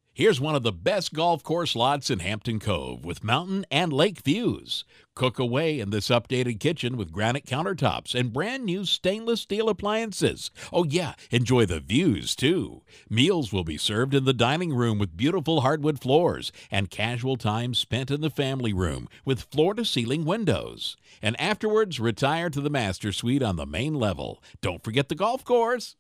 Here's one of the best golf course lots in Hampton Cove with mountain and lake views. Cook away in this updated kitchen with granite countertops and brand new stainless steel appliances. Oh yeah, enjoy the views too. Meals will be served in the dining room with beautiful hardwood floors and casual time spent in the family room with floor-to-ceiling windows. And afterwards, retire to the master suite on the main level. Don't forget the golf course.